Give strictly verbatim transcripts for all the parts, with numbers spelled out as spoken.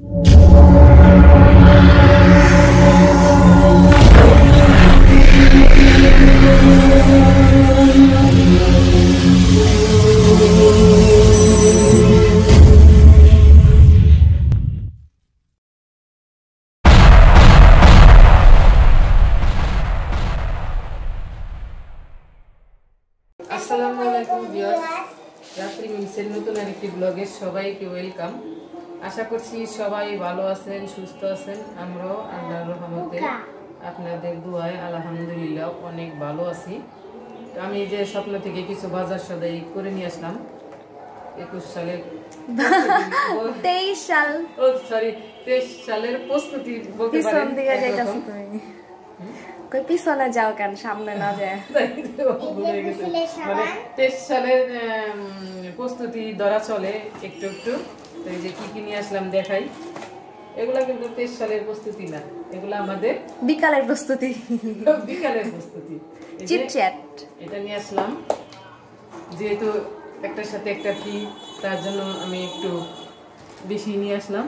আসসালামুয়ালাইকুম viewers, রাত্রি মিলসের নতুন আরেকটি ব্লগে সবাইকে ওয়েলকাম। আশা করছি সবাই ভালো আছেন, সুস্থ আছেন। আমরাও আল্লাহর রহমতে আপনাদের দোয়ায় আলহামদুলিল্লাহ অনেক ভালো আছি। আমি যে স্বপ্ন থেকে কিছু বাজার সদাই করে নিয়ে আসলাম একুশ সালের তেইশ সাল ও সরি তেইশ সালের প্রস্তুতি বলতে পারেন। কই পিছনে যাও কেন, সামনে না যায়? মানে তেইশ সালের প্রস্তুতি ধরা চলে একটু একটু। এই যে কি কি নিয়ে আসলাম দেখাই। এগুলা কিন্তু তেইশ সালের প্রস্তুতি না, এগুলা আমাদের বিকালের প্রস্তুতি। বিকালের প্রস্তুতি চিটচ্যাট। এটা নিয়ে আসলাম যেহেতু একটার সাথে একটা ফ্রি, তার জন্য আমি একটু বেশি নিয়ে আসলাম।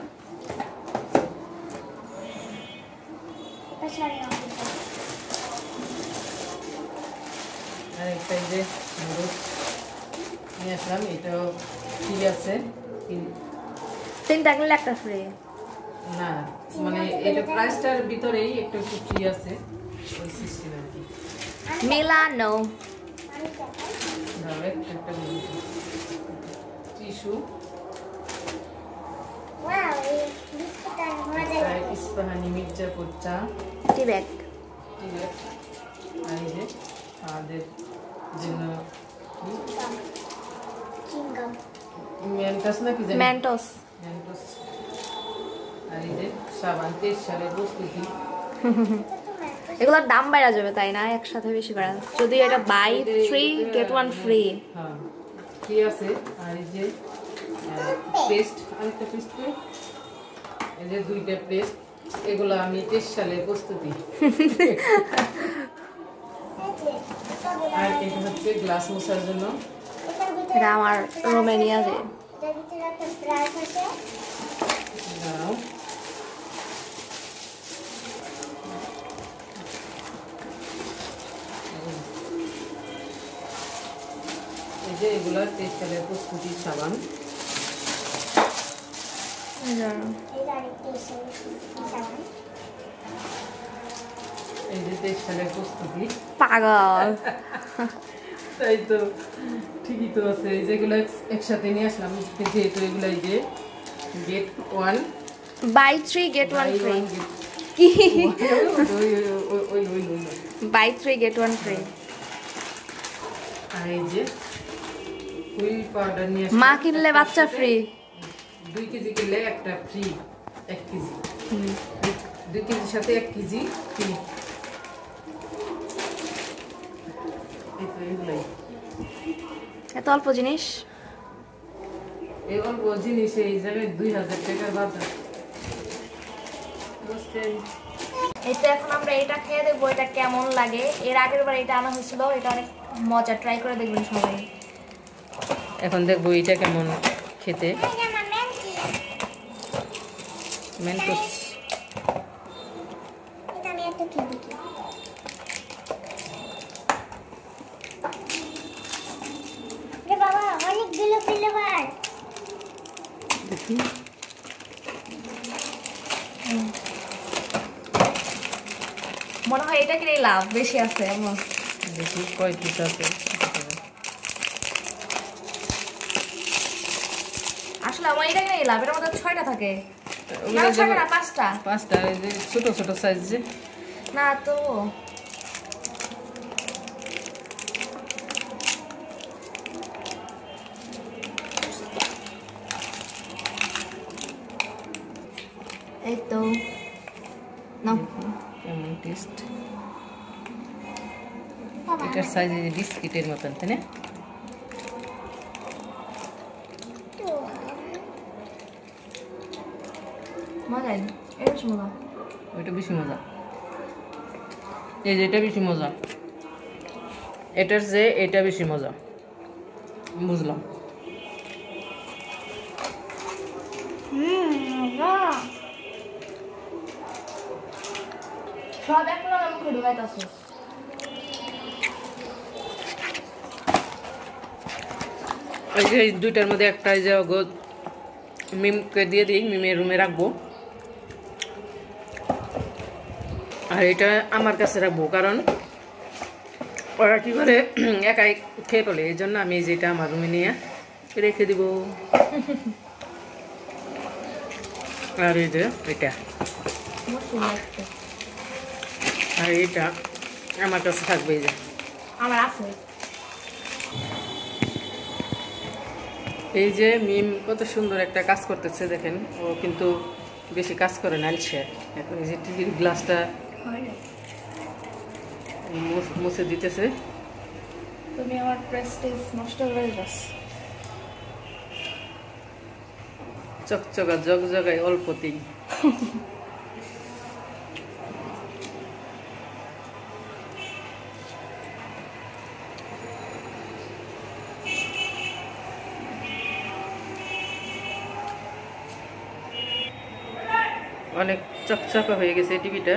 আর একটা যে মরুচ নিয়ে আসলাম, এটাও ফ্রি আছে। তিনটা কিনলে একটা ফ্রি না, মানে এটা প্রাইসটার ভিতরেই একটু একটু ফ্রি আছে ওই সিস্টেম আর কি। মিলানো দাও একটা টিস্যু, ওয়াও এই বিস্কুটটা মজা লাগে। ইস্পাহানি মির্জাপুর চা, টি ব্যাগ, টি ব্যাগ। আর এই যে আমাদের জন্য চিংগাম, মেন্টাস না কি জানি, মেন্টোস। মেন্টাস। আর এই যে সাবান, তেইশ সালের প্রস্তুতি। এগুলোর দাম বাইরা যাবে তাই না একসাথে বেশি করে, যদি এটা buy three get one free. হ্যাঁ কি আছে। আর এই যে পেস্ট, আরেকটা পেস্ট, এই যে দুইটা পেস্ট, এগুলো আমি তেইশ সালের প্রস্তুতি। আর এটা হচ্ছে গ্লাস মোছার জন্য। এটা আমার রোমানিয়া যে এটার ভিতরে একটা ব্রাশ আছে। দাও এই যে এগুলো তেইশ সালের প্রস্তুতি সাবান। এই যে তেইশ সালের প্রস্তুতি। পাগল। তাই তো, ঠিকই তো আছে। যেগুলো একসাথে নিয়ে আসলাম যেহেতু এগুলো এই যে get one buy three get one free. কি buy three get one free. আর এই যে হুইল পাউডার নিয়ে মা কিনলে বাচ্চা ফ্রি। দুই কেজি কিনলে একটা ফ্রি, এক কেজি দুই কেজির সাথে এক কেজি ফ্রি। এই তো এগুলাই, এত অল্প জিনিস। এই অল্প জিনিস এই জায়গায় দুই হাজার টাকার বাজার। এটা এখন আমরা এটা খেয়ে দেখবো এটা কেমন লাগে। এর আগের বার এটা আনা হয়েছিল, এটা অনেক মজা, ট্রাই করে দেখবেন সবাই। এখন দেখবো এটা কেমন খেতে। মেন্টোস, এটা আমি একটু খেয়ে দেখি। রে বাবা অনেকগুলো ফ্লেভার। দেখি মনে হয় এটা কিনে লাভ বেশি আছে। আমার দেখি কয় পিস আছে। আসলে আমার এটা কিনে লাভ, এটার মধ্যে ছয়টা থাকে না, ছয়টা না পাঁচটা। পাঁচটা এই যে ছোট ছোট সাইজ যে না তো এই তো নাও কেমন টেস্ট। এটার সাইজ বিস্কিটের মতন, তাই না? মজা, এটা বেশি মজা। ওইটা বেশি মজা। এই যে এটা বেশি মজা, এটার যে এটা বেশি মজা, বুঝলাম। হুম সব এক লগে মুখে ঢুকাইতাছিস। এই যে দুইটার মধ্যে একটা যে মিমকে দিয়ে দিই, মিমের রুমে রাখবো, আর এটা আমার কাছে রাখবো, কারণ ওরা কি করে একাই খেয়ে ফেলে, এই জন্য আমি যেটা আমার রুমে নিয়ে রেখে দিব। আর এই যে এটা, আর এটা আমার কাছে থাকবে। এই যে আমার আছে। এই যে মিম কত সুন্দর একটা কাজ করতেছে দেখেন, ও কিন্তু বেশি কাজ করে না, আলছে। এখন এই যে টিভির গ্লাসটা মুছে দিতেছে। তুমি আমার প্রেস্টিজ নষ্ট করে দাও। চকচকা জগজগায় অল্পতেই। অনেক চকচকা হয়ে গেছে টিভিটা।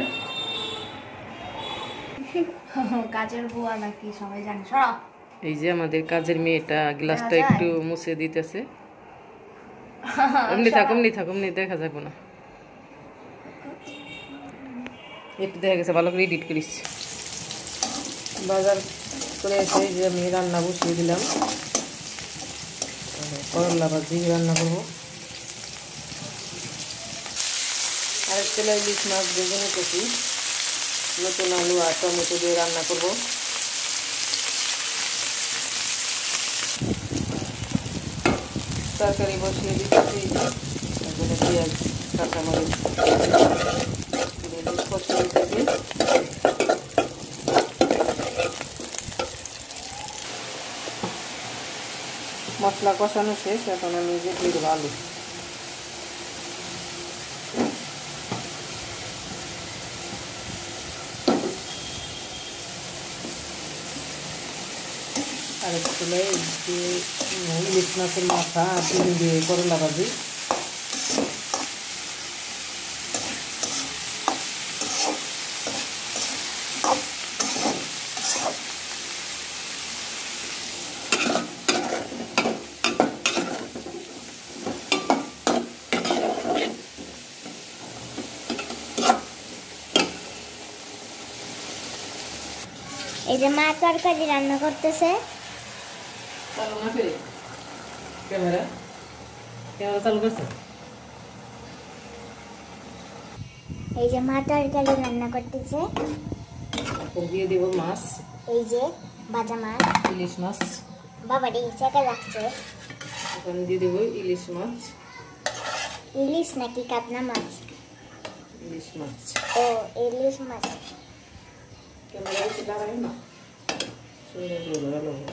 কাজের বুয়া নাকি সবাই জানে। সরা। এই যে আমাদের কাজের মেয়েটা গ্লাসটা একটু মুছে দিতেছে। এমনি থাক এমনি থাক এমনি দেখা যাবে না, একটু দেখা গেছে ভালো করে এডিট করিস। বাজার করে এসে যে আমি রান্না বসিয়ে দিলাম, করলা ভাজি রান্না করবো। আর তেলে ইলিশ মাছ ভেজে নিতেছি, নতুন আলু আর টমেটো দিয়ে রান্না করবো। তরকারি বসিয়ে দিতেছি, তারপরে পেঁয়াজ কাঁচামরিচ কষিয়ে দিতেছি। মশলা কষানো শেষ, এখন আমি যে দিয়ে দেবো আলু। আর একটু ইলিশ মাছের মাথা আর ডিম দিয়ে করলা ভাজি। এই যে মা তরকারি রান্না করতেছে। ক্যামেরা ক্যামেরা চালু করছে। এই যে মা তরকারি রান্না করতেছে। এখন দিয়ে দিব মাছ, এই যে ভাজা মাছ, ইলিশ মাছ। বাবা রে চেকে লাগছে। এখন দিয়ে দেবো ইলিশ মাছ। ইলিশ নাকি কাতলা মাছ? ইলিশ মাছ। ও ইলিশ মাছ। ক্যামেরা এসে দাঁড়ায় না, সুন্দর করে ধরানো হবে।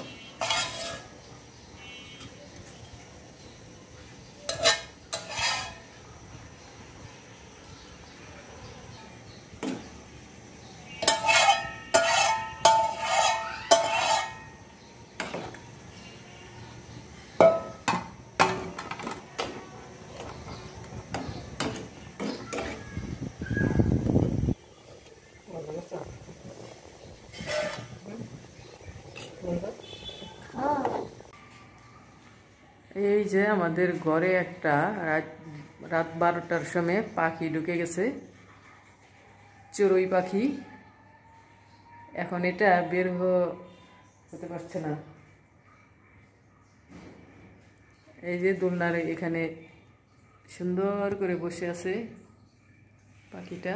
এই যে আমাদের ঘরে একটা রাত রাত বারোটার সময় পাখি ঢুকে গেছে, চড়ুই পাখি। এখন এটা বের হতে পারছে না। এই যে দোলনার এখানে সুন্দর করে বসে আছে পাখিটা।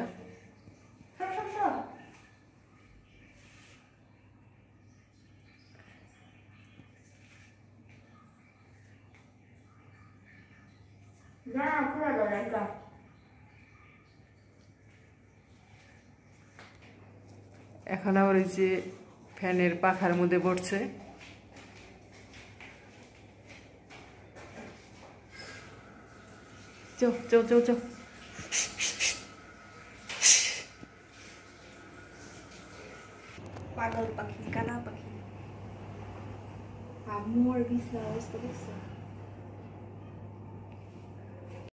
এখন আবার এই যে ফ্যানের পাখার মধ্যে পড়ছে। চো চো চো চো। পাগল পাখি, কানা পাখি। আম্মুর বিছানার অবস্থা দেখছো?